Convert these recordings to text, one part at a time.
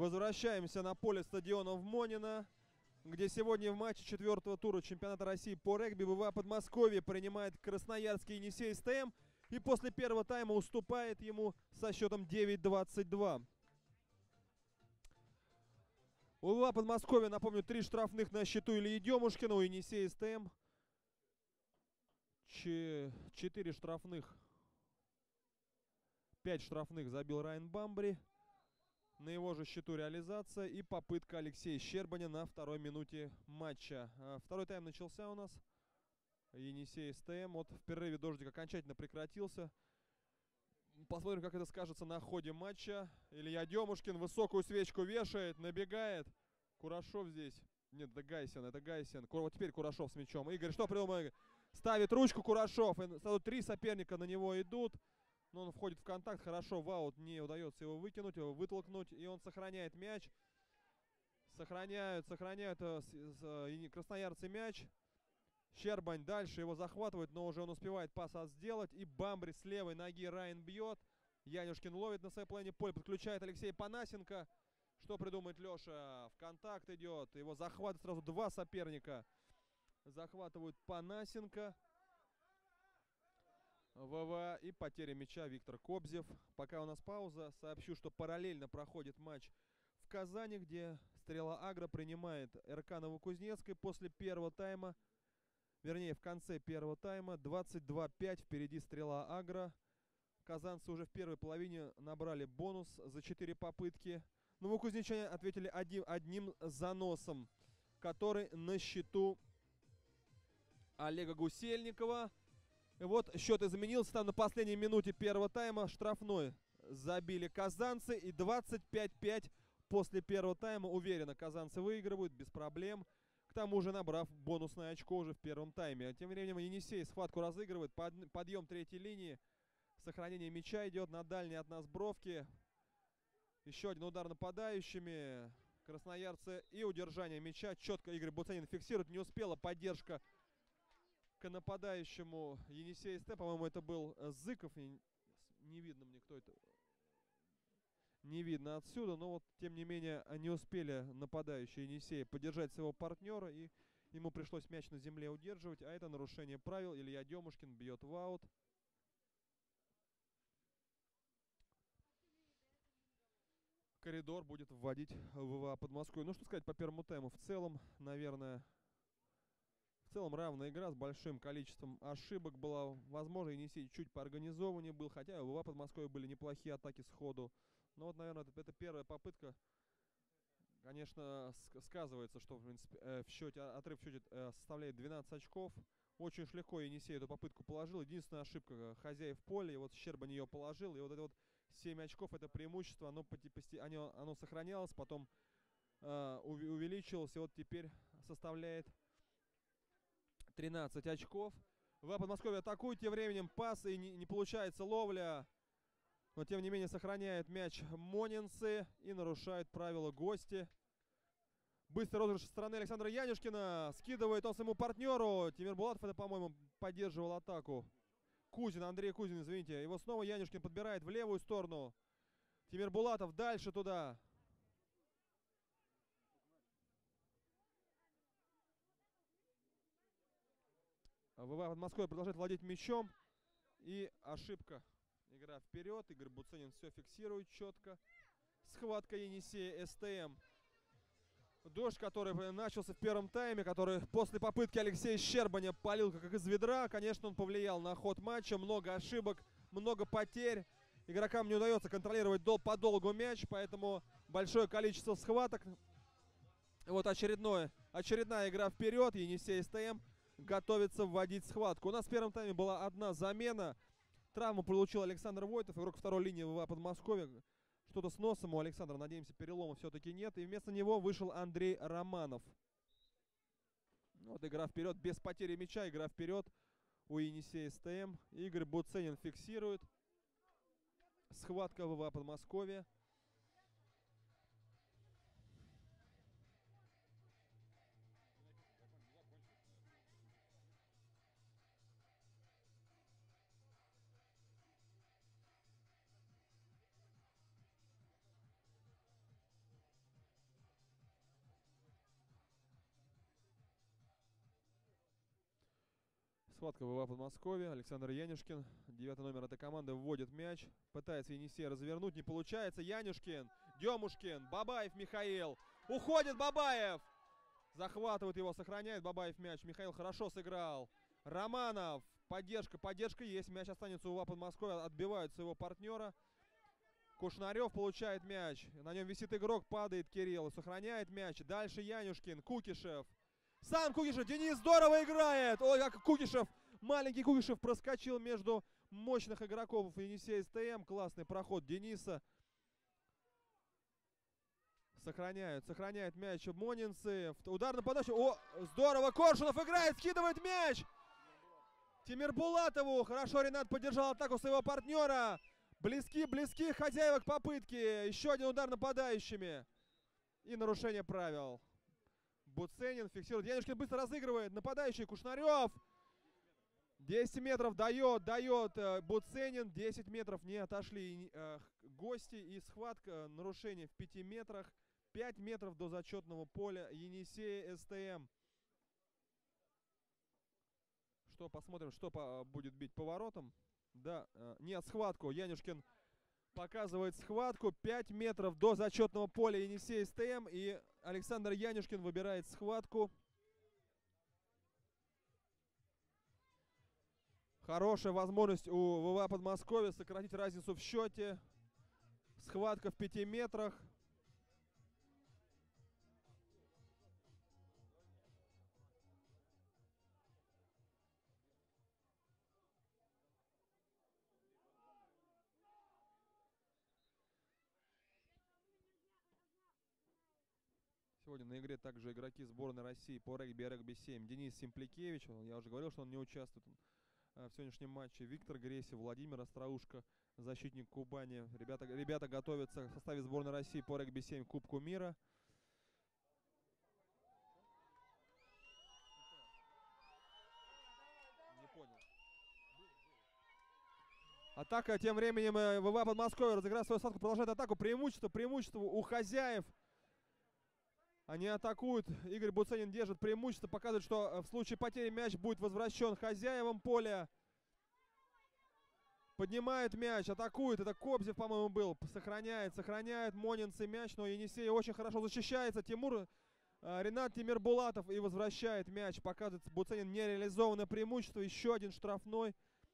Возвращаемся на поле стадиона в Монино, где сегодня в матче 4-го тура чемпионата России по регби ВВА Подмосковье принимает красноярский Енисей СТМ и после первого тайма уступает ему со счетом 9-22. У ВВА Подмосковья, напомню, 3 штрафных на счету Ильи Демушкина, у Енисея СТМ 4 штрафных. 5 штрафных забил Райан Бамбри. На его же счету реализация и попытка Алексея Щербаня на второй минуте матча. Второй тайм начался у нас. Енисей СТМ. Вот в перерыве дождик окончательно прекратился. Посмотрим, как это скажется на ходе матча. Илья Демушкин высокую свечку вешает, набегает. Курашов здесь. Нет, это Гайсен, это Гайсен. Вот теперь Курашов с мячом. Игорь, что придумал? Ставит ручку Курашов. И сразу 3 соперника на него идут. Но он входит в контакт, хорошо, в аут, не удается его выкинуть, его вытолкнуть. И он сохраняет мяч. Сохраняют красноярцы мяч. Щербань дальше его захватывает, но уже он успевает пас сделать. И Бамбри с левой ноги Райан бьет. Янюшкин ловит на своей половине поля, подключает Алексей Панасенко. Что придумает Леша? В контакт идет. Его захватывают сразу 2 соперника. Захватывают Панасенко. ВВА и потеря мяча Виктор Кобзев. Пока у нас пауза, сообщу, что параллельно проходит матч в Казани, где Стрела Агро принимает РК Новокузнецкой после первого тайма. Вернее, в конце первого тайма. 22-5 впереди Стрела Агро. Казанцы уже в первой половине набрали бонус за 4 попытки. Новокузнечане ответили одним заносом, который на счету Олега Гусельникова. И вот счет изменился, там на последней минуте первого тайма штрафной забили казанцы. И 25-5 после первого тайма уверенно казанцы выигрывают без проблем. К тому же набрав бонусное очко уже в первом тайме. Тем временем Енисей схватку разыгрывает, подъем третьей линии. Сохранение мяча идет на дальней от нас бровке. Еще один удар нападающими. Красноярцы и удержание мяча. Четко Игорь Буценин фиксирует, не успела поддержка к нападающему Енисей СТ. По-моему, это был Зыков. Не видно мне, кто это. Не видно отсюда. Но вот, тем не менее, не успели нападающие Енисея поддержать своего партнера. И ему пришлось мяч на земле удерживать. А это нарушение правил. Илья Демушкин бьет в аут. Коридор будет вводить ВВА Подмосковье. Ну, что сказать по первому тайму. В целом, наверное... В целом равная игра с большим количеством ошибок была. Возможно, Енисей чуть поорганизованнее был. Хотя у ВВА Подмосковья были неплохие атаки сходу. Но вот, наверное, это первая попытка. Конечно, сказывается, что в принципе, отрыв в счете составляет 12 очков. Очень уж легко Енисей эту попытку положил. Единственная ошибка хозяев поля. И вот Щербань ее положил. И вот это вот 7 очков, это преимущество. Оно сохранялось, потом увеличилось. И вот теперь составляет 13 очков. ВВА Подмосковье атакует, тем временем пас, и не получается ловля. Но тем не менее сохраняет мяч монинцы и нарушает правила гости. Быстрый розыгрыш со стороны Александра Янюшкина. Скидывает он своему партнеру. Тимир Булатов, это, по-моему, поддерживал атаку. Андрей Кузин, извините. Его снова Янюшкин подбирает в левую сторону. Тимир Булатов дальше туда. ВВА Подмосковье продолжает владеть мячом. И ошибка. Игра вперед. Игорь Буценин все фиксирует четко. Схватка Енисея СТМ. Дождь, который начался в первом тайме, который после попытки Алексея Щербаня полил как из ведра. Конечно, он повлиял на ход матча. Много ошибок, много потерь. Игрокам не удается контролировать подолгу мяч, поэтому большое количество схваток. Вот очередная игра вперед. Енисей СТМ готовится вводить схватку. У нас в первом тайме была одна замена. Травму получил Александр Войтов, игрок второй линии ВВА Подмосковья. Что-то с носом у Александра, надеемся, перелома все-таки нет. И вместо него вышел Андрей Романов. Вот игра вперед, без потери мяча, игра вперед у Енисея СТМ. Игорь Буценин фиксирует. Схватка ВВА Подмосковья. Схватка ВВА Подмосковья. Александр Янюшкин, 9-й номер этой команды, вводит мяч. Пытается Енисей развернуть, не получается. Янюшкин, Демушкин, Бабаев Михаил. Уходит Бабаев. Захватывает его, сохраняет Бабаев мяч. Михаил хорошо сыграл. Романов, поддержка есть. Мяч останется у ВВА Подмосковья. Отбиваются его партнера. Кушнарев получает мяч. На нем висит игрок, падает Кирилл и сохраняет мяч. Дальше Янюшкин, Кукишев. Сам Кукишев, Денис здорово играет. Ой, как Кукишев, маленький Кукишев проскочил между мощных игроков Енисея СТМ. Классный проход Дениса. Сохраняет мяч Монинцы. Удар на подачу. О, здорово, Коршунов играет, скидывает мяч. Тимир Булатову. Хорошо Ренат поддержал атаку своего партнера. Близки хозяева к попытке. Еще один удар нападающими. И нарушение правил. Буценин фиксирует. Янюшкин быстро разыгрывает. Нападающий Кушнарев. 10 метров дает Буценин. 10 метров не отошли гости. И схватка, нарушение в 5 метрах. 5 метров до зачетного поля Енисея СТМ. Что, посмотрим, что будет бить поворотом. Да, нет, схватку. Янюшкин показывает схватку. 5 метров до зачетного поля Енисея СТМ. И Александр Янюшкин выбирает схватку. Хорошая возможность у ВВА Подмосковья сократить разницу в счете. Схватка в 5 метрах. Сегодня на игре также игроки сборной России по регби и регби-7. Денис Симпликевич, я уже говорил, что он не участвует в сегодняшнем матче. Виктор Гресев, Владимир Остроушко, защитник Кубани. Ребята готовятся в составе сборной России по регби-7 к Кубку мира. Не понял. Атака тем временем ВВА Подмосковья, разыграв свою садку, продолжает атаку. Преимущество у хозяев. Они атакуют. Игорь Буценин держит преимущество. Показывает, что в случае потери мяч будет возвращен хозяевам поля. Поднимает мяч, атакует. Это Кобзев, по-моему, был. Сохраняет. Монинцы мяч. Но Енисей очень хорошо защищается. Ренат Тимирбулатов и возвращает мяч. Показывает Буценин нереализованное преимущество. Еще один штрафной.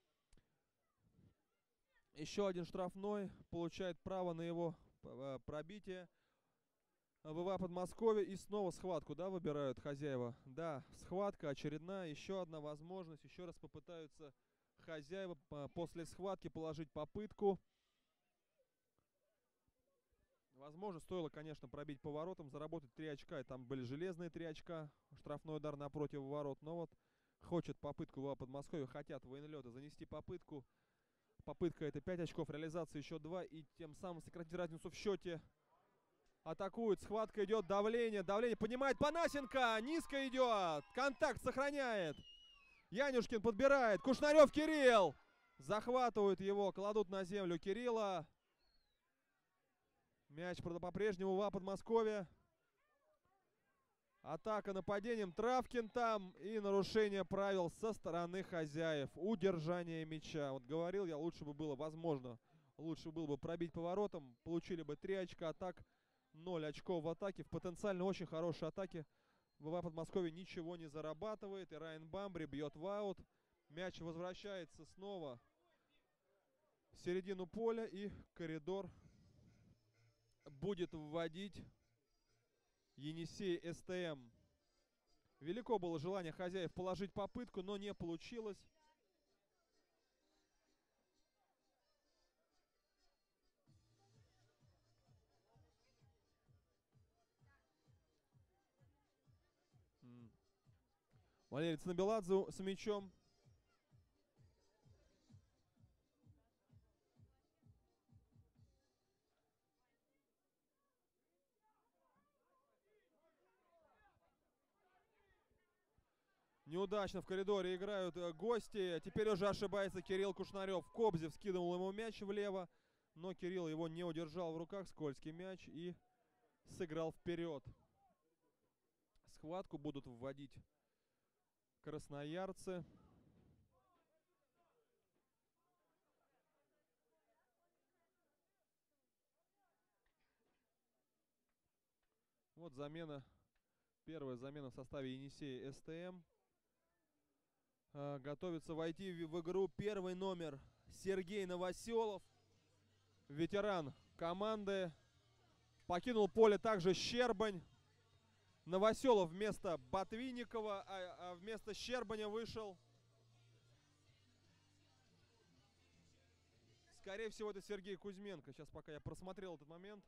Получает право на его пробитие. ВВА Подмосковья. И снова схватку, да, выбирают хозяева. Да, схватка очередная. Еще одна возможность. Еще раз попытаются хозяева после схватки положить попытку. Возможно, стоило, конечно, пробить поворотом, заработать 3 очка. И там были железные 3 очка. Штрафной удар напротив ворот. Но вот хочет попытку ВВА Подмосковья. Хотят военлеты занести попытку. Попытка это 5 очков. Реализация еще 2. И тем самым сократить разницу в счете. Атакует, схватка идет, давление, поднимает Панасенко, низко идет, контакт сохраняет. Янюшкин подбирает, Кушнарев Кирилл. Захватывают его, кладут на землю Кирилла. Мяч по-прежнему ВВА Подмосковья. Атака нападением, Травкин там. И нарушение правил со стороны хозяев. Удержание мяча. Вот говорил я, лучше было бы пробить поворотом. Получили бы 3 очка, а так 0 очков в атаке. В потенциально очень хорошей атаке ВВА Подмосковья ничего не зарабатывает. И Райан Бамбри бьет в аут. Мяч возвращается снова в середину поля. И коридор будет вводить Енисей СТМ. Велико было желание хозяев положить попытку, но не получилось. Валерий Цанабеладзе с мячом. Неудачно в коридоре играют гости. Теперь уже ошибается Кирилл Кушнарев. Кобзев скинул ему мяч влево, но Кирилл его не удержал в руках. Скользкий мяч и сыграл вперед. Схватку будут вводить красноярцы. Вот замена. Первая замена в составе Енисея СТМ. Готовится войти в игру первый номер Сергей Новоселов. Ветеран команды. Покинул поле также Щербань. Новоселов вместо Ботвинникова, а вместо Щербаня вышел. Скорее всего, это Сергей Кузьменко. Сейчас пока я просмотрел этот момент.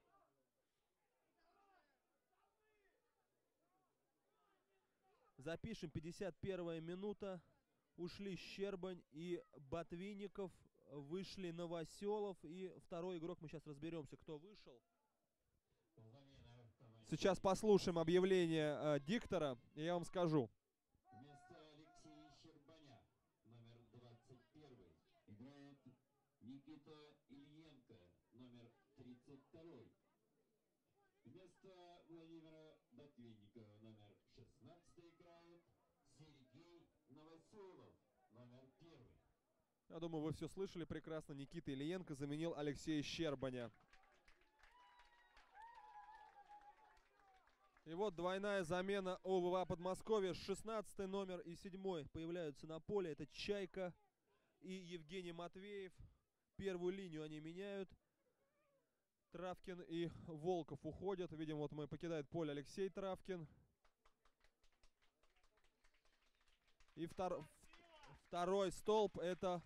Запишем, 51-я минута. Ушли Щербань и Ботвинников. Вышли Новоселов. И второй игрок, мы сейчас разберемся, кто вышел. Сейчас послушаем объявление диктора, и я вам скажу. Вместо Алексея Щербаня, номер 21, играет Никита Ильенко, номер 32. Вместо Владимира Ботвинникова, номер 16, играет Сергей Новоселов, номер 1. Я думаю, вы все слышали прекрасно. Никита Ильенко заменил Алексея Щербаня. И вот двойная замена ОВВА Подмосковья. 16 номер и 7 появляются на поле. Это Чайка и Евгений Матвеев. Первую линию они меняют. Травкин и Волков уходят. Видим, вот мы покидает поле Алексей Травкин. И второй столб это...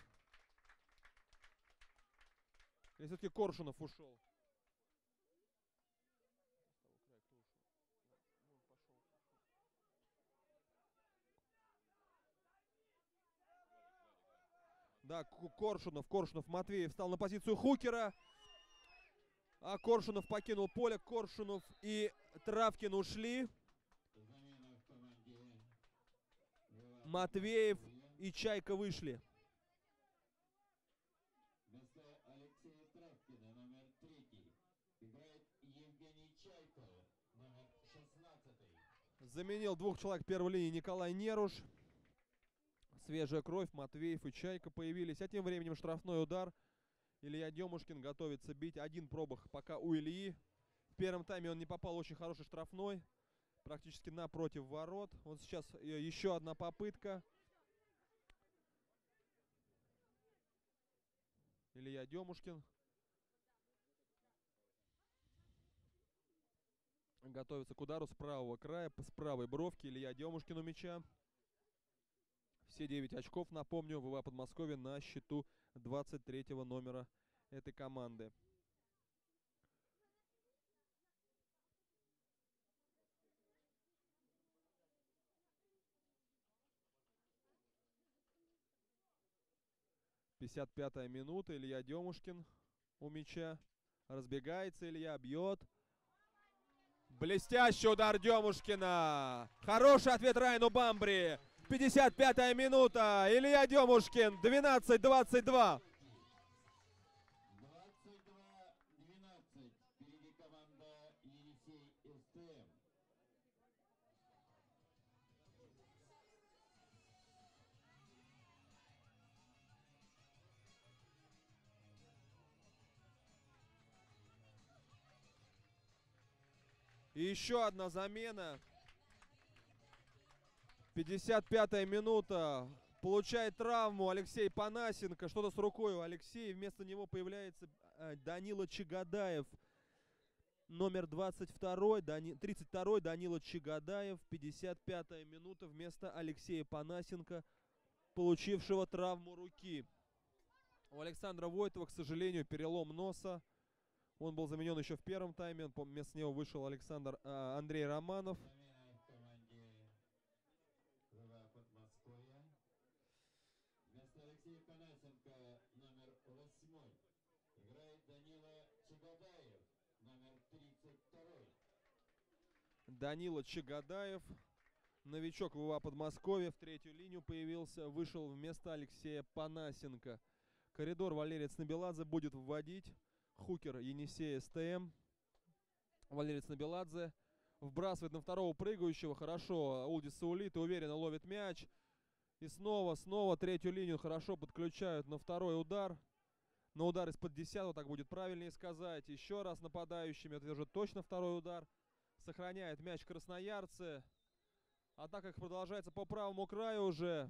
И все-таки Коршунов ушел. Да, Коршунов, Матвеев встал на позицию хукера. А Коршунов покинул поле. Коршунов и Травкин ушли. Матвеев и Чайка вышли. Вместо Алексея Травкина, номер 3, играет Евгений Чайка, номер 16. Заменил двух человек первой линии Николай Неруш. Свежая кровь, Матвеев и Чайка появились. А тем временем штрафной удар. Илья Демушкин готовится бить. Один пробах пока у Ильи. В первом тайме он не попал, очень хороший штрафной. Практически напротив ворот. Вот сейчас еще одна попытка. Илья Демушкин. Готовится к удару с правого края, с правой бровки. Илья Демушкин у мяча. Все 9 очков, напомню, ВВА Подмосковья на счету 23-го номера этой команды. «55-я минута. Илья Демушкин у мяча. Разбегается Илья, бьет. Блестящий удар Демушкина. Хороший ответ Райану Бамбри. 55-я минута. Илья Демушкин. 12-22. 22-12. Впереди команда Енисей СТМ. И еще одна замена. 55-я минута. Получает травму Алексей Панасенко. Что-то с рукой у Алексея. Вместо него появляется Данила Чагадаев. Номер 22, 32 Данила Чагадаев. 55-я минута вместо Алексея Панасенко, получившего травму руки. У Александра Войтова, к сожалению, перелом носа. Он был заменен еще в первом тайме. Вместо него вышел Андрей Романов. Замена в команде ВВА Подмосковья. Вместо Алексея Панасенко, номер 8, играет Данила Чагадаев, номер 32. Данила Чагадаев, новичок ВВА Подмосковья, в третью линию появился, вышел вместо Алексея Панасенко. Коридор Валерий Цнабеладзе будет вводить. Хукер Енисея СТМ. Валерий Цнабеладзе вбрасывает на второго прыгающего. Хорошо, Улдис Саулит уверенно ловит мяч. И снова третью линию хорошо подключают на второй удар. На удар из-под 10-го, так будет правильнее сказать. Еще раз нападающими, это уже точно второй удар. Сохраняет мяч красноярцы. Атака их продолжается по правому краю уже.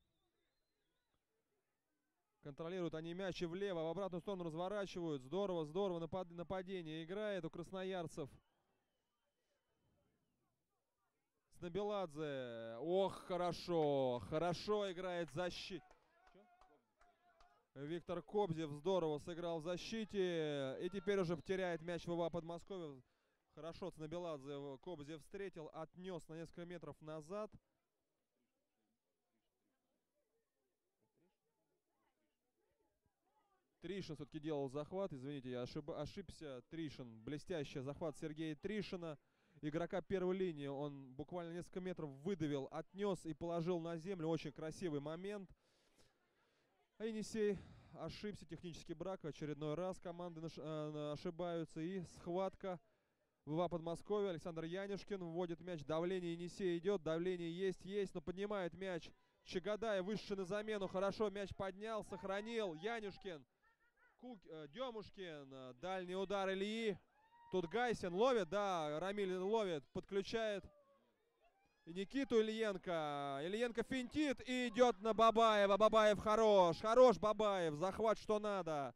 Контролируют они мяч и влево, в обратную сторону разворачивают. Здорово, здорово нападение играет у красноярцев. Снабеладзе. Ох, хорошо. Хорошо играет в защите. Виктор Кобзев здорово сыграл в защите. И теперь уже теряет мяч ВВА Подмосковье. Хорошо Снабеладзе Кобзев встретил. Отнес на несколько метров назад. Тришин все-таки делал захват. Извините, я ошибся. Тришин. Блестящий захват Сергея Тришина. Игрока первой линии. Он буквально несколько метров выдавил, отнес и положил на землю. Очень красивый момент. А Енисей ошибся. Технический брак. В очередной раз команды ошибаются. И схватка. ВВА Подмосковье. Александр Янюшкин вводит мяч. Давление Енисея идет. Давление есть. Но поднимает мяч. Чагадай вышедший на замену. Хорошо мяч поднял. Сохранил. Янюшкин. Демушкин. Дальний удар Ильи. Тут Гайсин ловит. Да, Рамиль ловит. Подключает. И Никиту Ильенко. Ильенко финтит и идет на Бабаева. Бабаев хорош. Хорош Бабаев. Захват что надо.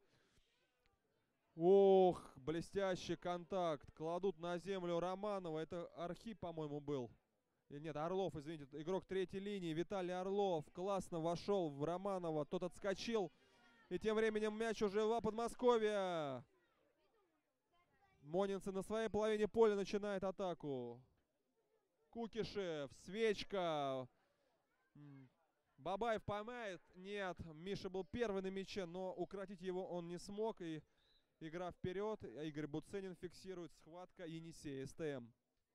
Ох, блестящий контакт. Кладут на землю Романова. Это Архип, по-моему, был. Или нет, Орлов, извините. Игрок третьей линии. Виталий Орлов. Классно вошел в Романова. Тот отскочил. И тем временем мяч уже в Подмосковье. Монинцы на своей половине поля начинает атаку. Кукишев, Свечка. Бабаев поймает. Нет, Миша был первый на мяче, но укротить его он не смог. И игра вперед. Игорь Буценин фиксирует. Схватка Енисея СТМ.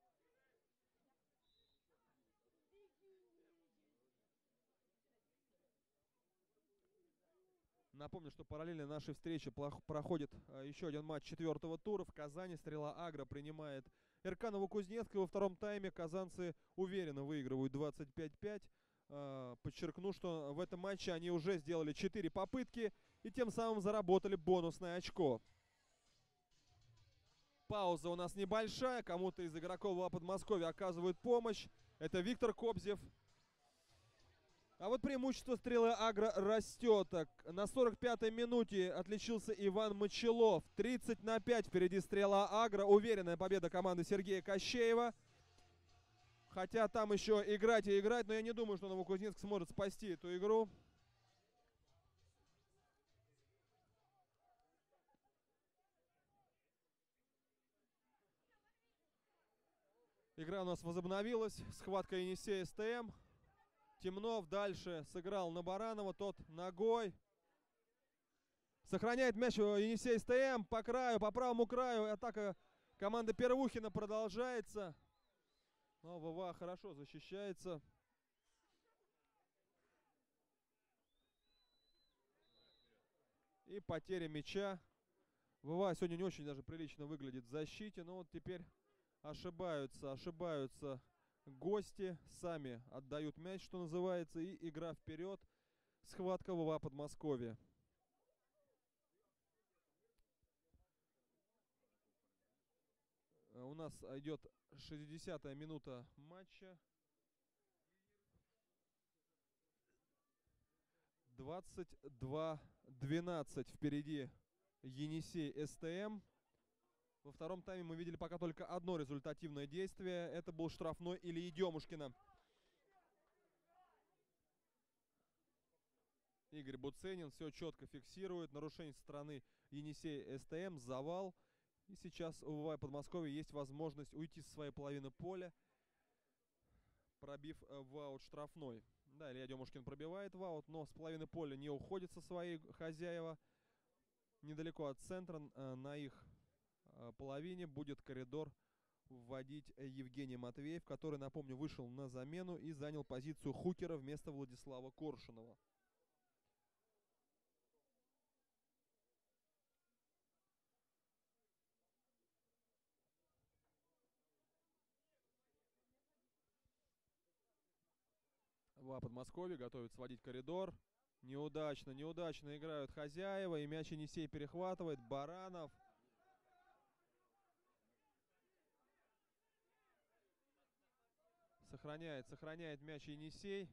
Напомню, что параллельно нашей встрече проходит еще один матч четвертого тура. В Казани Стрела Агро принимает РК Новокузнецк. Во втором тайме казанцы уверенно выигрывают 25-5. Подчеркну, что в этом матче они уже сделали 4 попытки и тем самым заработали бонусное очко. Пауза у нас небольшая. Кому-то из игроков ВВА Подмосковья оказывают помощь. Это Виктор Кобзев. А вот преимущество Стрелы Агро растет. На 45-й минуте отличился Иван Мочелов. 30-5 впереди Стрела Агро. Уверенная победа команды Сергея Кощеева. Хотя там еще играть и играть, но я не думаю, что Новокузнецк сможет спасти эту игру. Игра у нас возобновилась. Схватка Енисея СТМ. Темнов дальше сыграл на Баранова. Тот ногой. Сохраняет мяч Енисей СТМ по краю, по правому краю. Атака команды Первухина продолжается. Но ВВА хорошо защищается. И потеря мяча. ВВА сегодня не очень даже прилично выглядит в защите. Но вот теперь ошибаются гости. Сами отдают мяч, что называется. И игра вперед. Схватка ВВА Подмосковье. У нас идет 60-я минута матча. 22-12 впереди Енисей СТМ. Во втором тайме мы видели пока только одно результативное действие. Это был штрафной Ильи Демушкина. Игорь Буценин все четко фиксирует. Нарушение со стороны Енисей СТМ, завал. И сейчас у ВВА Подмосковья есть возможность уйти со своей половины поля, пробив в аут штрафной. Да, Илья Демушкин пробивает в аут, но с половины поля не уходит со своей хозяева. Недалеко от центра, на их половине, будет коридор вводить Евгений Матвеев, который, напомню, вышел на замену и занял позицию хукера вместо Владислава Коршунова. ВВА Подмосковье готовит сводить коридор. Неудачно играют хозяева. И мяч Енисей перехватывает. Баранов. Сохраняет мяч Енисей.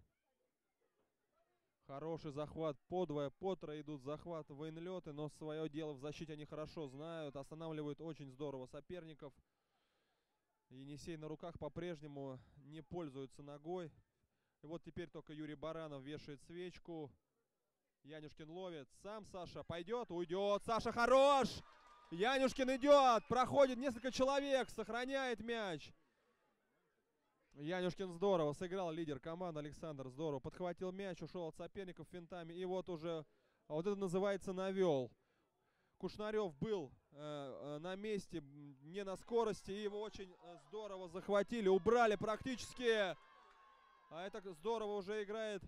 Хороший захват. Подвое, потрое идут захват в инлеты, но свое дело в защите они хорошо знают. Останавливают очень здорово соперников. Енисей на руках по-прежнему не пользуется ногой. И вот теперь только Юрий Баранов вешает свечку. Янюшкин ловит. Сам Саша пойдет, уйдет. Саша хорош! Янюшкин идет. Проходит несколько человек. Сохраняет мяч. Янюшкин здорово сыграл, лидер команды Александр здорово. Подхватил мяч, ушел от соперников финтами. И вот уже, вот это называется навел. Кушнарев был на месте, не на скорости. И его очень здорово захватили, убрали практически. А это здорово уже играет.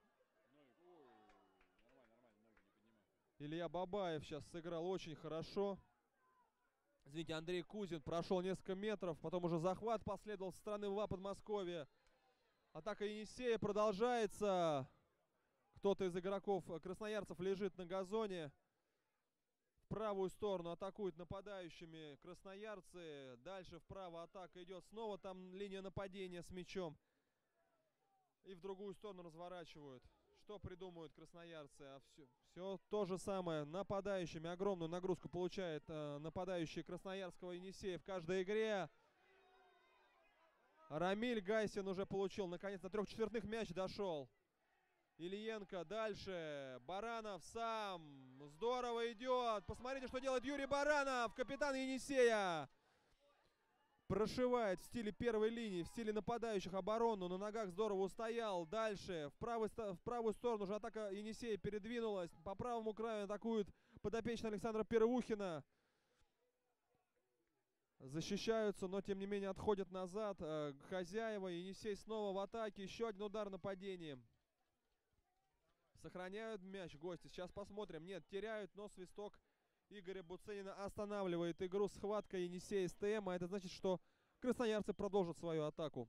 Илья Бабаев сейчас сыграл очень хорошо. Извините, Андрей Кузин прошел несколько метров. Потом уже захват последовал со стороны ВА Подмосковья. Атака Енисея продолжается. Кто-то из игроков красноярцев лежит на газоне. В правую сторону атакуют нападающими красноярцы. Дальше вправо атака идет. Снова там линия нападения с мячом. И в другую сторону разворачивают. Что придумают красноярцы? А все то же самое. Нападающими огромную нагрузку получает нападающий красноярского Енисея в каждой игре. Рамиль Гайсин уже получил. Наконец на трехчетвертных мяч дошел. Ильенко дальше. Баранов сам. Здорово идет. Посмотрите, что делает Юрий Баранов. Капитан Енисея. Прошивает в стиле первой линии, в стиле нападающих оборону. На ногах здорово устоял. Дальше. В правую сторону уже атака Енисея передвинулась. По правому краю атакуют подопечные Александра Первухина. Защищаются, но тем не менее отходят назад. Хозяева. Енисей снова в атаке. Еще один удар нападением. Сохраняют мяч гости. Сейчас посмотрим. Нет, теряют, но свисток Игоря Буценина останавливает игру. Схватка Енисея СТМ. А это значит, что красноярцы продолжат свою атаку.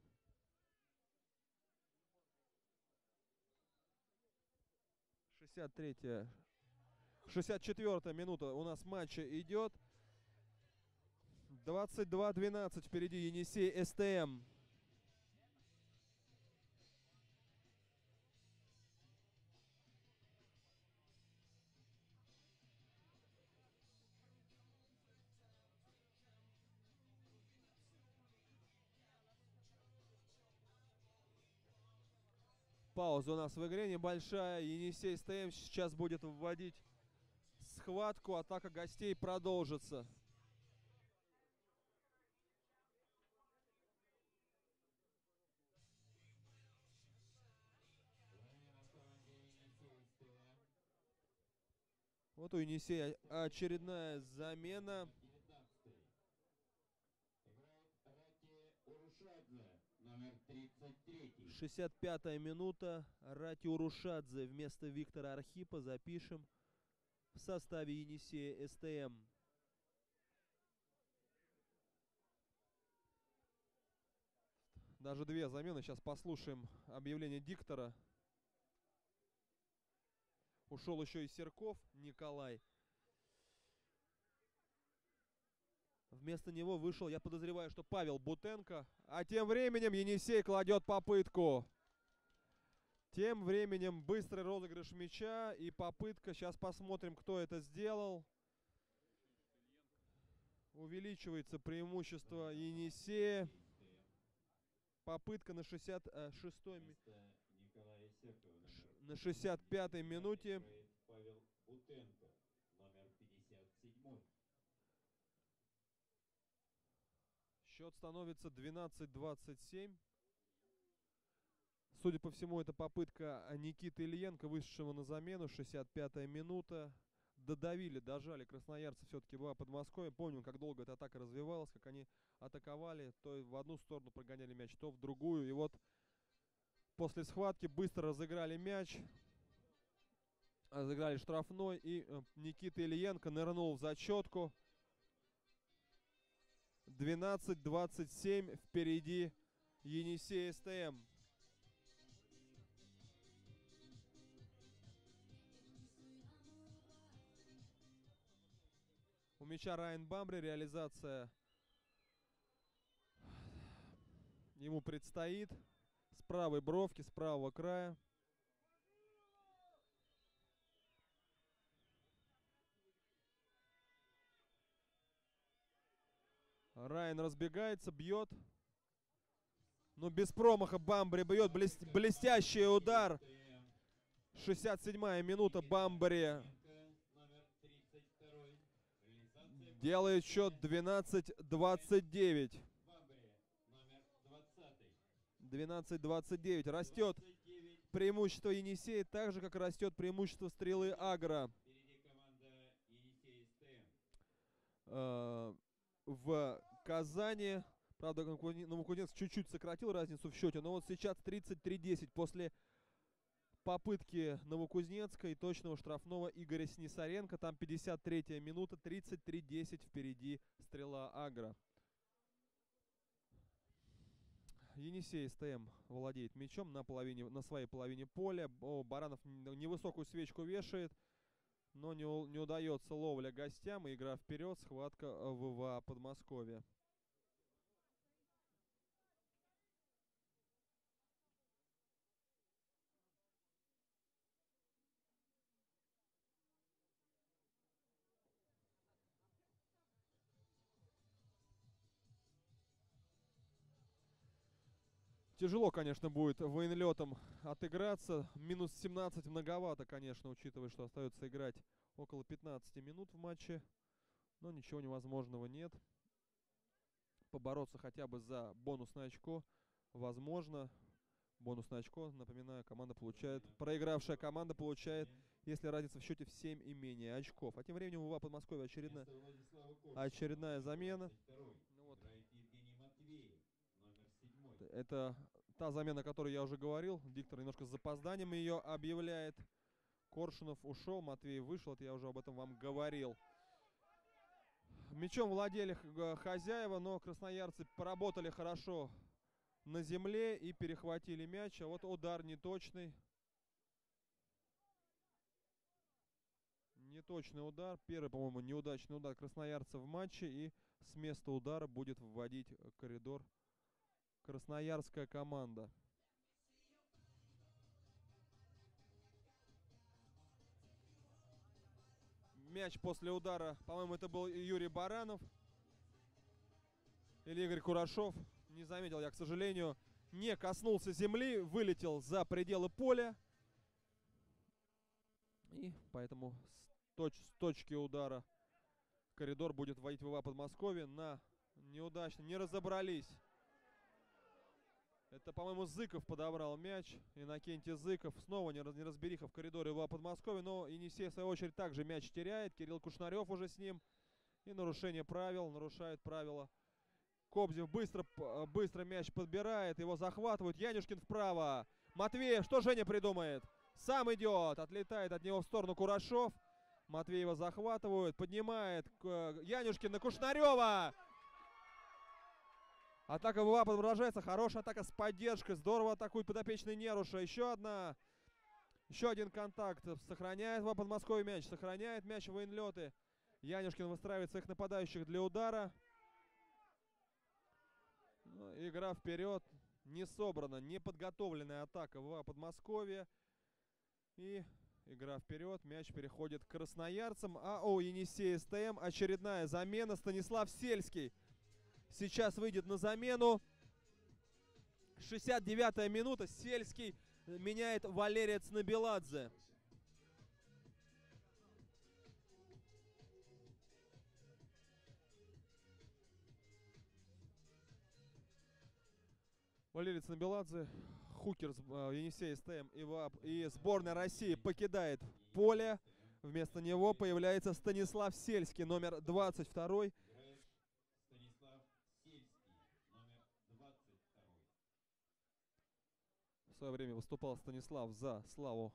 Шестьдесят 64-я минута у нас матча идет. 22-12 впереди Енисей СТМ. Пауза у нас в игре небольшая. Енисей СТМ сейчас будет вводить схватку. Атака гостей продолжится. Вот у Енисея очередная замена. 65-я минута. Рати Урушадзе вместо Виктора Архипа запишем в составе Енисея СТМ. Даже две замены. Сейчас послушаем объявление диктора. Ушел еще и Серков Николай. Вместо него вышел, я подозреваю, что Павел Бутенко. А тем временем Енисей кладет попытку. Тем временем быстрый розыгрыш мяча и попытка. Сейчас посмотрим, кто это сделал. Увеличивается преимущество Енисея. Попытка на 66-й, на 65-й минуте. Павел Бутенко, номер 57. Счет становится 12-27. Судя по всему, это попытка Никиты Ильенко, вышедшего на замену. 65-я минута. Дожали красноярцы все-таки в Подмосковье. Помним, как долго эта атака развивалась, как они атаковали. То в одну сторону прогоняли мяч, то в другую. И вот после схватки быстро разыграли мяч. Разыграли штрафной. И Никита Ильенко нырнул в зачетку. 12-27 впереди Енисей СТМ. У мяча Райан Бамбри. Реализация ему предстоит. с правой бровки, с правого края. Райан разбегается, бьет. Но без промаха Бамбари бьет. Блестящий удар. 67-я минута. Бамбари делает счет 12-29. 12-29. Растет преимущество Енисея, так же, как растет преимущество Стрелы Агро. В Казани, правда, Новокузнецк чуть-чуть сократил разницу в счете, но вот сейчас 33-10 после попытки Новокузнецка и точного штрафного Игоря Снисаренко. Там 53-я минута, 33-10 впереди Стрела Агро. Енисей СТМ владеет мячом на своей половине поля. Баранов невысокую свечку вешает, но не удается ловля гостям. И игра вперед, схватка ВВА Подмосковья. Тяжело, конечно, будет военлетом отыграться. Минус 17 многовато, конечно, учитывая, что остается играть около 15 минут в матче. Но ничего невозможного нет. Побороться хотя бы за бонусное очко возможно. Бонусное очко, напоминаю, команда получает. Проигравшая команда получает, если разница в счете в 7 и менее очков. А тем временем у ВВА Подмосковья очередная замена. Ну вот. Это та замена, о которой я уже говорил. Диктор немножко с запозданием ее объявляет. Коршунов ушел, Матвей вышел. Это я уже об этом вам говорил. Мячом владели хозяева, но красноярцы поработали хорошо на земле и перехватили мяч. А вот удар неточный. Неточный удар. Первый, по-моему, неудачный удар красноярцев в матче. И с места удара будет вводить коридор красноярская команда. Мяч после удара, по-моему, это был Юрий Баранов. Или Игорь Курашов. Не заметил я, к сожалению. Не коснулся земли, вылетел за пределы поля. И поэтому с точки удара коридор будет вводить ВВА Подмосковье на неудачно. Не разобрались. Это, по-моему, Зыков подобрал мяч. Иннокентий Зыков. Снова неразбериха в коридоре ВВА Подмосковья. Но Енисей, в свою очередь, также мяч теряет. Кирилл Кушнарев уже с ним. И нарушение правил. Нарушает правила. Кобзев быстро мяч подбирает. Его захватывают. Янюшкин вправо. Матвеев. Что Женя придумает? Сам идет. Отлетает от него в сторону Курашов. Матвеева захватывают. Поднимает Янюшкин на Кушнарева. Атака ВВА продолжается. Хорошая атака с поддержкой. Здорово атакует подопечный Неруша. Еще один контакт. Сохраняет ВВА Подмосковье мяч. Сохраняет мяч военлеты. Янюшкин выстраивает своих нападающих для удара. Но игра вперед. Не собрана, не подготовленная атака ВВА Подмосковья. И игра вперед. Мяч переходит к красноярцам. А у Енисея СТМ очередная замена. Станислав Сельский сейчас выйдет на замену. 69-я минута. Сельский меняет Валерия Цнабеладзе. Валерий Цнабеладзе, хукер Енисея СТМ и сборная России покидает поле. Вместо него появляется Станислав Сельский, номер 22. В свое время выступал Станислав за Славу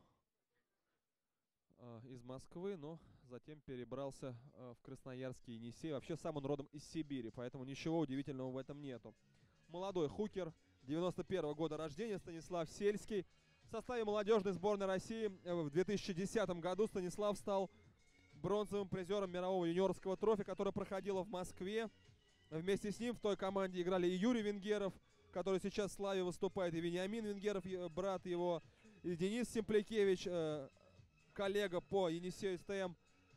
из Москвы, но затем перебрался в Красноярский Енисей. Вообще сам он родом из Сибири, поэтому ничего удивительного в этом нету. Молодой хукер, 91-го года рождения, Станислав Сельский. В составе молодежной сборной России в 2010 году Станислав стал бронзовым призером мирового юниорского трофи, которое проходило в Москве. Вместе с ним в той команде играли и Юрий Венгеров, который сейчас в Славе выступает, и Вениамин Венгеров, брат его, и Денис Семплякевич, коллега по Енисею СТМ,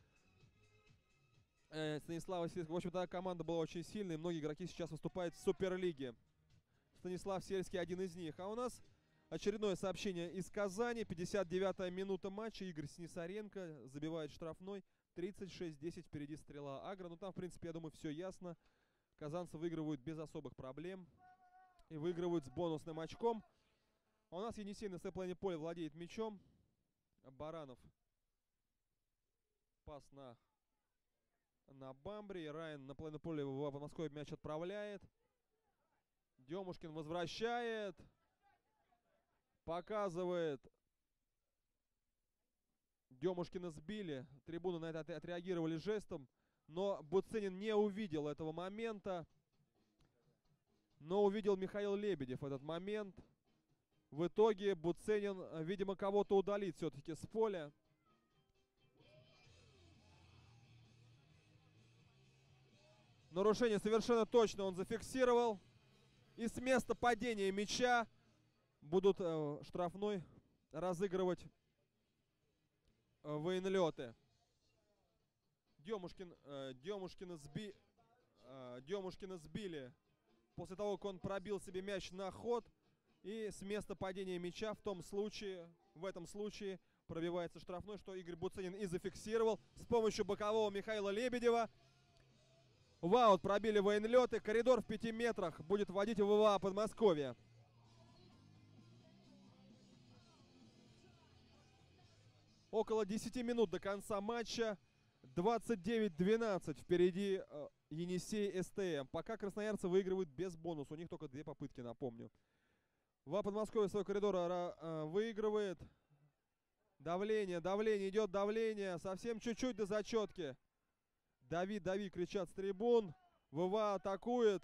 Станислава Сельского. В общем-то, команда была очень сильной, многие игроки сейчас выступают в Суперлиге. Станислав Сельский один из них. А у нас очередное сообщение из Казани. 59-я минута матча. Игорь Снисаренко забивает штрафной. 36-10 впереди Стрела Агро. Ну там, в принципе, я думаю, все ясно. Казанцы выигрывают без особых проблем. И выигрывают с бонусным очком. А у нас Енисей на стэп-плане поля владеет мячом. Баранов. Пас на Бамбре. Райан на плане поля в Подмосковье мяч отправляет. Демушкин возвращает. Показывает. Демушкина сбили. Трибуны на это отреагировали жестом. Но Буценин не увидел этого момента. Но увидел Михаил Лебедев этот момент. В итоге Буценин, видимо, кого-то удалит все-таки с поля. Нарушение совершенно точно он зафиксировал. И с места падения мяча будут штрафной разыгрывать военлеты. Демушкина сбили после того, как он пробил себе мяч на ход. И с места падения мяча в этом случае пробивается штрафной, что Игорь Буценин и зафиксировал с помощью бокового Михаила Лебедева. В аут пробили военлеты. Коридор в 5 метрах будет вводить в ВВА Подмосковье. Около 10 минут до конца матча. 29-12 впереди Енисей СТМ. Пока красноярцы выигрывают без бонуса. У них только 2 попытки, напомню. ВА Подмосковье свой коридор выигрывает. Давление, идет давление. Совсем чуть-чуть до зачетки. Дави, кричат с трибун. ВВА атакует.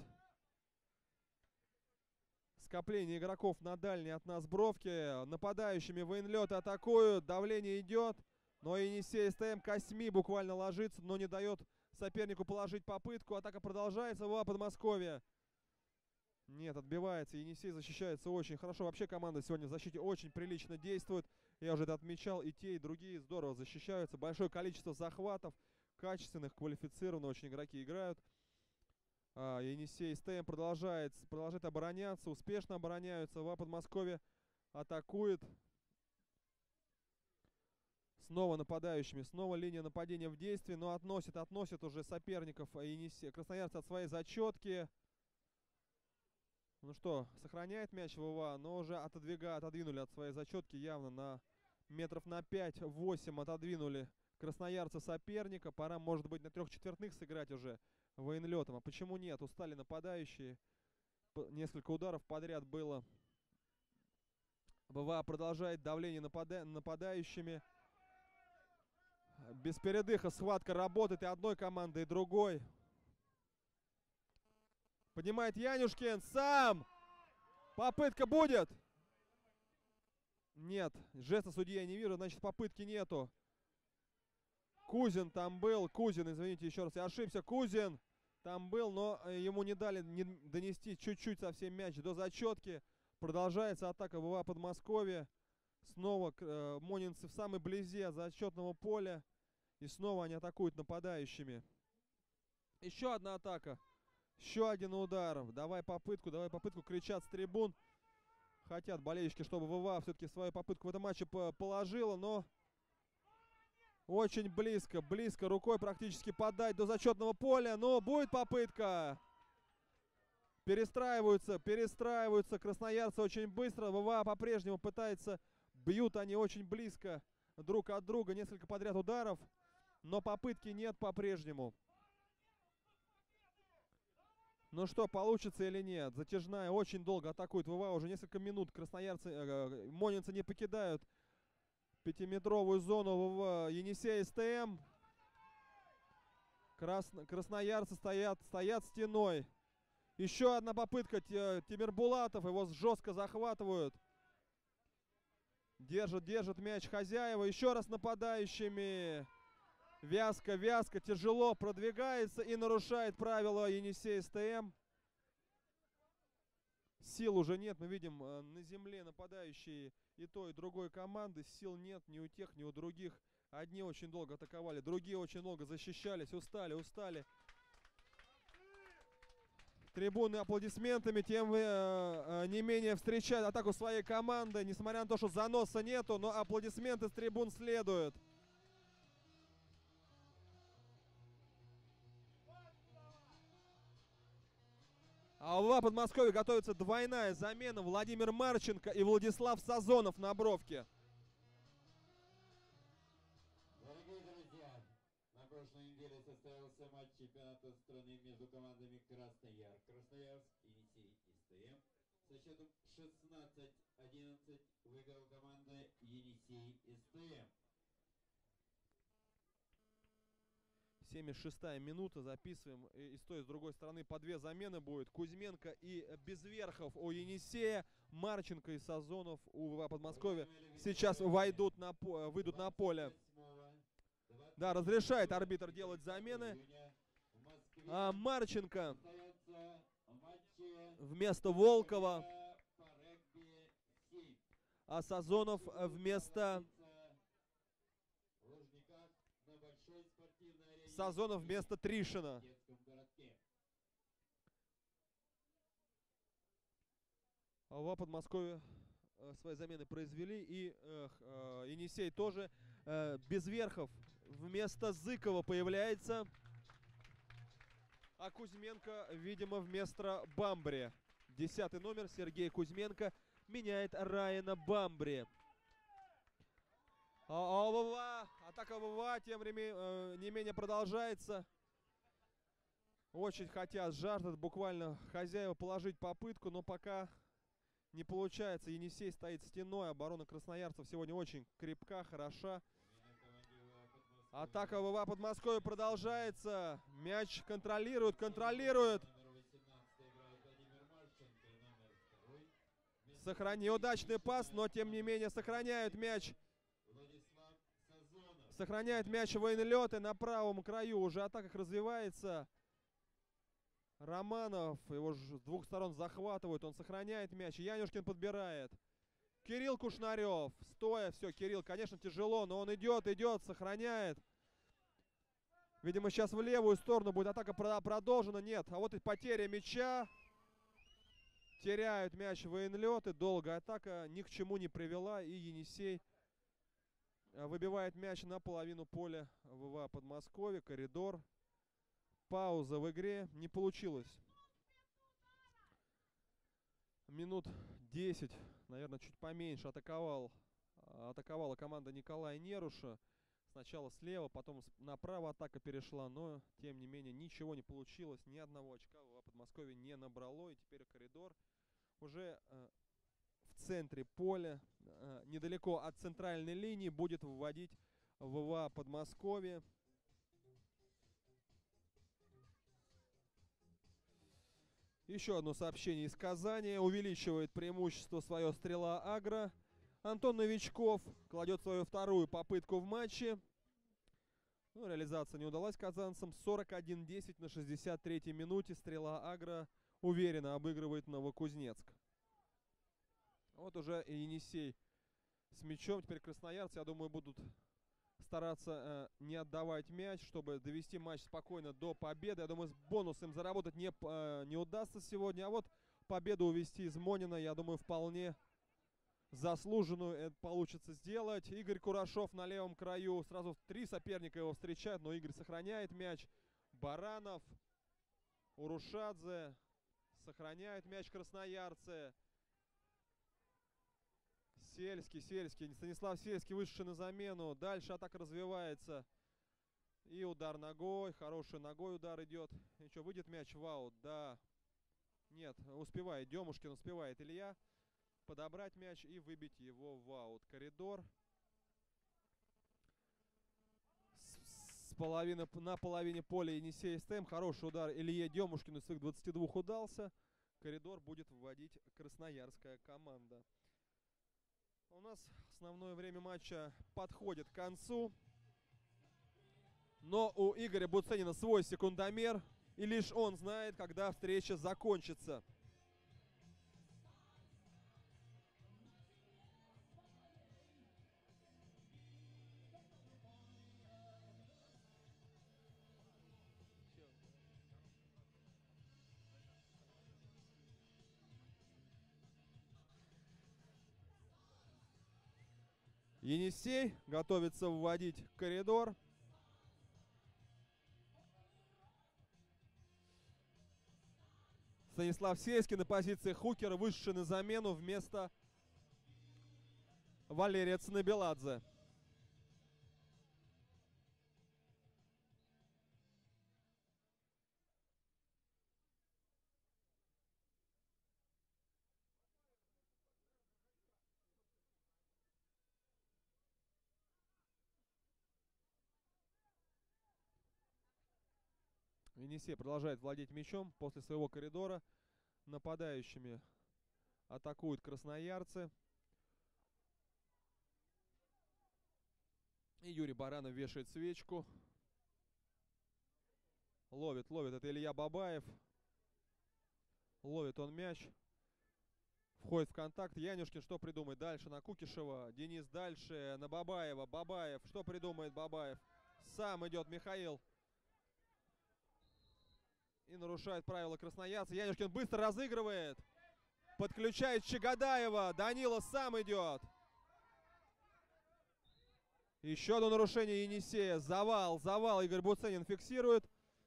Скопление игроков на дальней от нас бровке. Нападающими военлеты атакуют. Давление идет. Но Енисей СТМ косьми буквально ложится, но не дает сопернику положить попытку. Атака продолжается. ВА Подмосковье. Нет, отбивается. Енисей защищается очень хорошо. Вообще команда сегодня в защите очень прилично действует. Я уже это отмечал. И те, и другие здорово защищаются. Большое количество захватов. Качественных, квалифицированных очень игроки играют. Енисей СТМ продолжает обороняться. Успешно обороняются. ВА Подмосковье атакует. Снова нападающими. Снова линия нападения в действии. Но относит уже соперников красноярцы от своей зачетки. Ну что, сохраняет мяч ВВА, но уже отодвинули от своей зачетки явно на метров на 5-8 отодвинули красноярцы соперника. Пора, может быть, на 3/4 сыграть уже военлетом. А почему нет? Устали нападающие. Несколько ударов подряд было. ВВА продолжает давление нападающими. Без передыха схватка работает и одной команды, и другой. Поднимает Янюшкин. Сам! Попытка будет! Нет. Жеста судьи я не вижу, значит попытки нету. Кузин там был. Извините, еще раз, я ошибся. Кузин там был, но ему не дали донести чуть-чуть совсем мяч до зачетки. Продолжается атака ВВА Подмосковья. Снова монинцы в самой близи зачетного поля. И снова они атакуют нападающими. Еще одна атака. Еще один удар. Давай попытку, кричат с трибун. Хотят болельщики, чтобы ВВА все-таки свою попытку в этом матче положила, но очень близко, рукой практически подать до зачетного поля, но будет попытка. Перестраиваются красноярцы очень быстро. ВВА по-прежнему пытается, бьют они очень близко друг от друга, несколько подряд ударов, но попытки нет по-прежнему. Ну что, получится или нет? Затяжная, очень долго атакует ВВА. Уже несколько минут монинцы не покидают 5-метровую зону в Енисей СТМ. Красноярцы стоят стеной. Еще одна попытка. Тимир Булатов. Его жестко захватывают. Держит мяч хозяева. Еще раз нападающими. Вязко, тяжело продвигается и нарушает правила Енисей СТМ. Сил уже нет. Мы видим на земле нападающие и той, и другой команды. Сил нет ни у тех, ни у других. Одни очень долго атаковали, другие очень долго защищались. Устали. Трибуны аплодисментами, тем не менее встречают атаку своей команды. Несмотря на то, что заноса нету, но аплодисменты с трибун следуют. А у ВВА Подмосковья готовится двойная замена. Владимир Марченко и Владислав Сазонов на бровке. Дорогие друзья, на прошлой неделе состоялся матч чемпионата страны между командами Красноярск, Енисей и СТМ. Со счетом 16-11 выиграла команда Енисей СТМ. 76-я минута, записываем. И с той, и с другой стороны по две замены будет. Кузьменко и Безверхов у Енисея. Марченко и Сазонов у ВВА Подмосковья сейчас выйдут на поле. Да, разрешает арбитр делать замены. А Марченко вместо Волкова. А Сазонов вместо... Сазонов вместо Тришина. ВВА Подмосковья свои замены произвели. И Енисей тоже. Безверхов вместо Зыкова появляется. А Кузьменко, видимо, вместо Бамбри. 10-й номер Сергей Кузьменко меняет Райана Бамбри. Атака ВВА тем временем не менее продолжается. Очень хотят, жаждут буквально хозяева положить попытку, но пока не получается. Енисей стоит стеной, оборона красноярцев сегодня очень крепка, хороша. Атака ВВА Подмосковья продолжается. Мяч контролирует. Неудачный пас, но тем не менее сохраняют мяч. Сохраняет мяч военлеты на правом краю. Уже атака развивается. Романов его с двух сторон захватывают. Он сохраняет мяч. Янюшкин подбирает. Кирилл Кушнарев. Стоя. Все, Кирилл, конечно, тяжело, но он идет, сохраняет. Видимо, сейчас в левую сторону будет атака продолжена. Нет. А вот и потеря мяча. Теряют мяч военлеты. Долгая атака ни к чему не привела. И Енисей выбивает мяч на половину поля ВВА Подмосковья. Коридор. Пауза в игре. Не получилось. Минут 10, наверное, чуть поменьше атаковала команда Николая Неруша. Сначала слева, потом направо атака перешла, но, тем не менее, ничего не получилось. Ни одного очка ВВА Подмосковья не набрало. И теперь коридор уже в центре поля, недалеко от центральной линии, будет выводить ВВА Подмосковья. Еще одно сообщение из Казани. Увеличивает преимущество свое Стрела Агро. Антон Новичков кладет свою вторую попытку в матче. Ну, реализация не удалась казанцам. 41-10 на 63-й минуте. Стрела Агро уверенно обыгрывает Новокузнецк. Вот уже и Енисей с мячом. Теперь красноярцы, я думаю, будут стараться не отдавать мяч, чтобы довести матч спокойно до победы. Я думаю, с бонусом заработать не удастся сегодня. А вот победу увести из Монина, я думаю, вполне заслуженную это получится сделать. Игорь Курашов на левом краю. Сразу три соперника его встречают, но Игорь сохраняет мяч. Баранов, Урушадзе сохраняют мяч красноярцы. Сельский. Станислав Сельский вышедший на замену. Дальше атака развивается. И удар ногой. Хороший ногой удар идет. И что, выйдет мяч в аут? Да. Нет, успевает. Демушкин успевает. Илья подобрать мяч и выбить его в аут. Коридор. На половине поля Енисей СТМ. Хороший удар Илье Демушкину из своих 22 удался. Коридор будет вводить красноярская команда. У нас основное время матча подходит к концу. Но у Игоря Буценина свой секундомер. И лишь он знает, когда встреча закончится. Енисей готовится вводить коридор. Станислав Сельский на позиции хукера, вышедший на замену вместо Валерия Цанабеладзе. Енисей продолжает владеть мячом после своего коридора. Нападающими атакуют красноярцы. И Юрий Баранов вешает свечку. Ловит. Это Илья Бабаев. Ловит он мяч. Входит в контакт. Янюшкин что придумает дальше? На Кукишева. Денис дальше на Бабаева. Бабаев. Что придумает Бабаев? Сам идет Михаил. И нарушает правила красноярца. Янюшкин быстро разыгрывает. Подключает Чагадаева. Данила сам идет. Еще одно нарушение Енисея. Завал. Игорь Буценин фиксирует.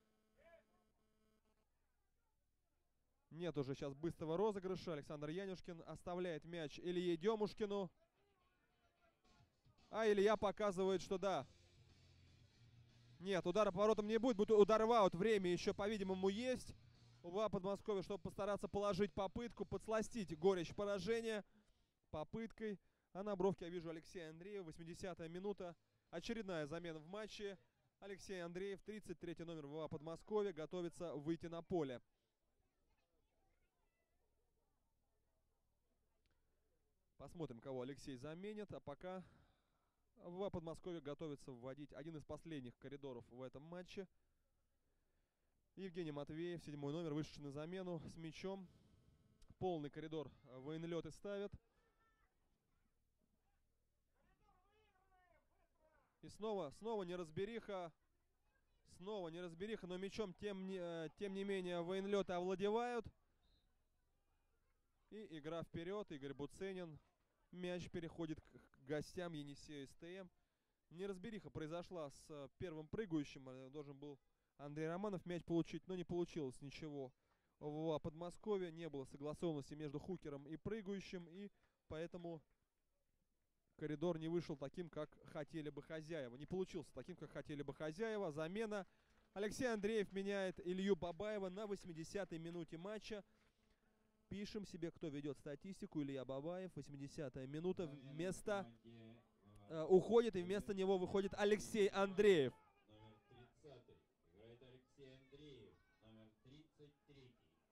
Нет уже сейчас быстрого розыгрыша. Александр Янюшкин оставляет мяч Илье Демушкину. А Илья показывает, что да. Нет, удара по воротам не будет. Будет удар в аут. Время еще, по-видимому, есть. У ВА Подмосковья, чтобы постараться положить попытку, подсластить горечь поражения попыткой. А на бровке я вижу Алексея Андреева. 80-я минута. Очередная замена в матче. Алексей Андреев, 33-й номер ВА Подмосковья, готовится выйти на поле. Посмотрим, кого Алексей заменит. А пока ВА Подмосковья готовится вводить один из последних коридоров в этом матче. Евгений Матвеев, 7-й номер, вышедший на замену с мячом. Полный коридор военлеты ставят. И снова неразбериха. Снова неразбериха, но мячом тем не менее военлеты овладевают. И игра вперед. Игорь Буценин. Мяч переходит к гостям Енисея СТМ. Неразбериха произошла с первым прыгающим. Должен был Андрей Романов мяч получить, но не получилось ничего. В Подмосковье не было согласованности между хукером и прыгающим. И поэтому коридор не вышел таким, как хотели бы хозяева. Не получился таким, как хотели бы хозяева. Замена. Алексей Андреев меняет Илью Бабаева на 80-й минуте матча. Пишем себе, кто ведет статистику. Илья Бабаев, 80-я минута. Вместо уходит, и вместо него выходит Алексей Андреев. Номер 30. Играет Алексей Андреев. Номер 33.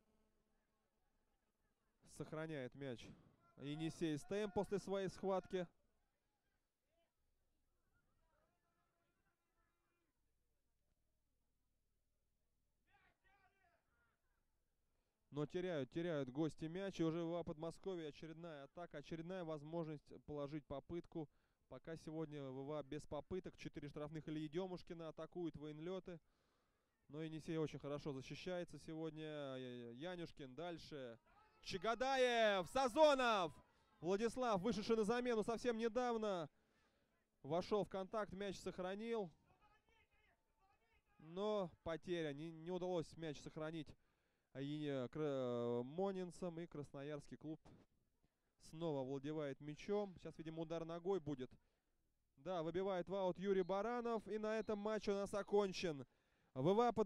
Сохраняет мяч Енисей СТМ после своей схватки. Но теряют гости мяч. И уже в Подмосковье очередная атака, очередная возможность положить попытку. Пока сегодня ВВА без попыток. 4 штрафных Ильи Демушкина атакуют военлеты. Но Енисей очень хорошо защищается сегодня. Янюшкин дальше. Чагадаев! Сазонов! Владислав, вышедший на замену совсем недавно, вошел в контакт, мяч сохранил. Но потеря. Не удалось мяч сохранить монинцам. И красноярский клуб снова овладевает мячом. Сейчас, видимо, удар ногой будет. Да, выбивает в аут Юрий Баранов. И на этом матч у нас окончен. ВВА